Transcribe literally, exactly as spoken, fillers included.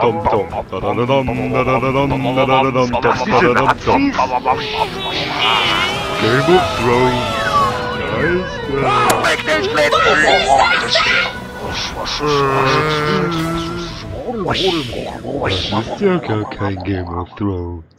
Game of Thrones. Nice. Das ist ja gar kein Game of Thrones.